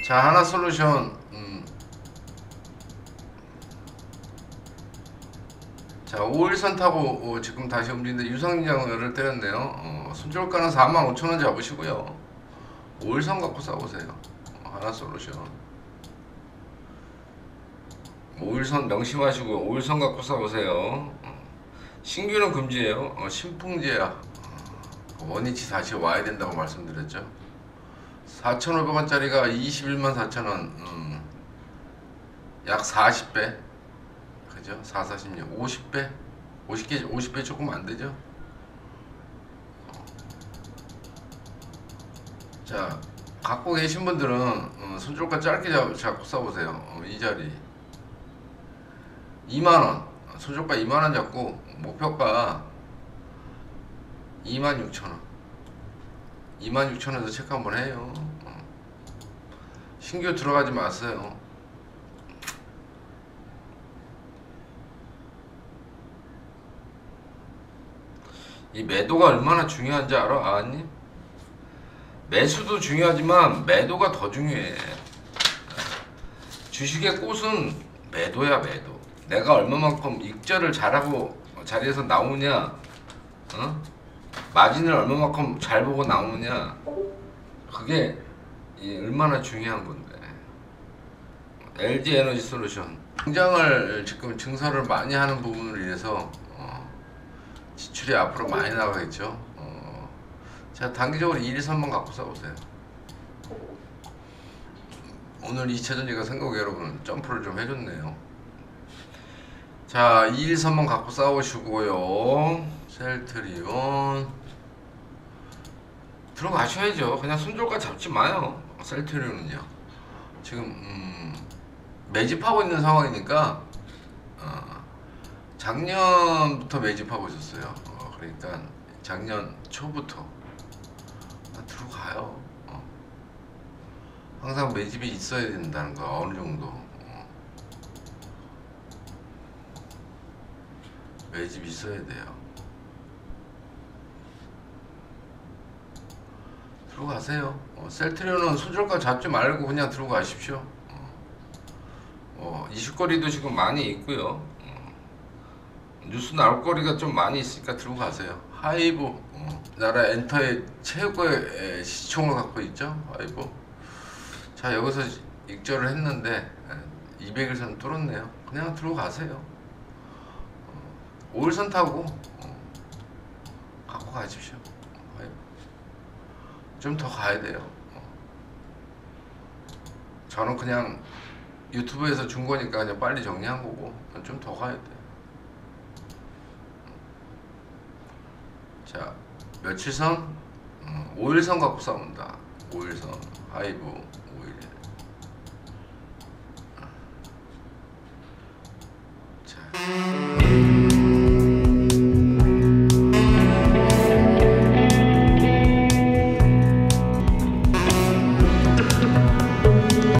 자, 하나솔루션. 자, 5일선 타고 지금 다시 움직이는데 유상장을 때렸네요. 손절가는 45,000원 잡으시고요. 5일선 갖고 싸우세요. 하나솔루션 5일선 명심하시고 5일선 갖고 싸우세요. 신규는 금지예요. 신풍제야. 원위치 다시 와야 된다고 말씀드렸죠. 4,500원짜리가 21만 4천원. 약 40배. 그죠? 4, 46, 50배? 50배 조금 안 되죠? 자, 갖고 계신 분들은 손절가 짧게 잡고 써보세요. 이 자리 2만원, 손절가 2만원 잡고 목표가 26,000원, 26,000원에서 체크 한번 해요. 신규 들어가지 마세요. 이 매도가 얼마나 중요한지 알아? 아니? 매수도 중요하지만 매도가 더 중요해. 주식의 꽃은 매도야, 매도. 내가 얼마만큼 익절을 잘하고 자리에서 나오냐, 마진을 얼마만큼 잘 보고 나오느냐, 그게 얼마나 중요한 건데. LG에너지솔루션 당장을 지금 증설을 많이 하는 부분을 위해서 지출이 앞으로 많이 나가겠죠. 자, 단기적으로 2일선만 갖고 싸우세요. 오늘 2차전지가 생각 여러분 점프를 좀 해줬네요. 자, 2일선만 갖고 싸우시고요. 셀트리온 들어가셔야죠. 그냥 손절가 잡지 마요. 셀트리온은요 지금 매집하고 있는 상황이니까 작년부터 매집하고 있었어요. 그러니까 작년 초부터 들어가요. 항상 매집이 있어야 된다는 거. 어느 정도 매집이 있어야 돼요. 들어가세요. 셀트리온은 손절가 잡지 말고 그냥 들어가십시오. 이슈거리도 지금 많이 있고요. 뉴스 나올 거리가 좀 많이 있으니까 들어가세요. 하이브, 나라 엔터의 최고의 시총을 갖고 있죠. 하이브. 자, 여기서 익절을 했는데 200일선 뚫었네요. 그냥 들어가세요. 5일선 타고 갖고 가십시오. 좀 더 가야 돼요. 저는 그냥 유튜브에서 준 거니까 그냥 빨리 정리한 거고, 좀 더 가야 돼. 자, 며칠선? 5일선 갖고 싸운다. 5일선 하이브 5일.